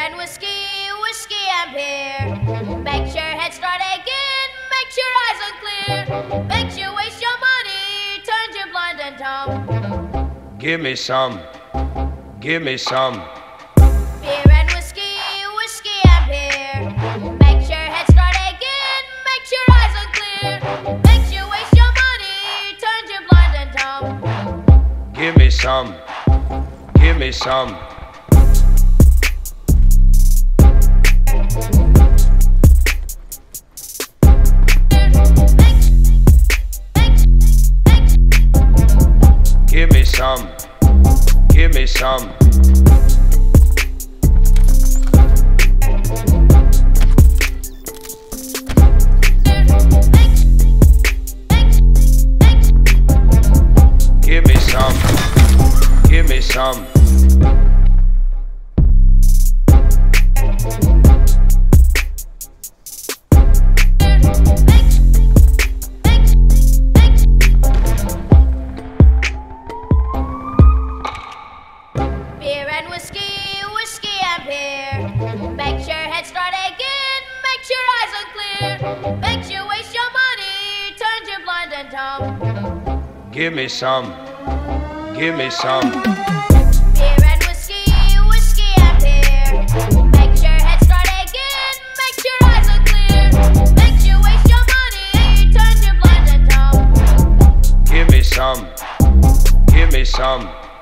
and whiskey, whiskey and beer. Makes your head start aching, makes your eyes unclear, makes you waste your money, turns you blind and dumb. Give me some, give me some. Beer and whiskey, whiskey and beer. Makes your head start aching, makes your eyes unclear, makes you waste your money, turns you blind and dumb. Give me some, give me some. Give me some, give me some. Give me some, give me some. Beer and whiskey, whiskey and beer. Makes your head start aching, makes your eyes unclear, makes you waste your money, turns you blind and dumb. Give me some, give me some. Beer and whiskey, whiskey and beer. Makes your head start aching, makes your eyes unclear, makes you waste your money, turns you blind and dumb. Give me some, give me some.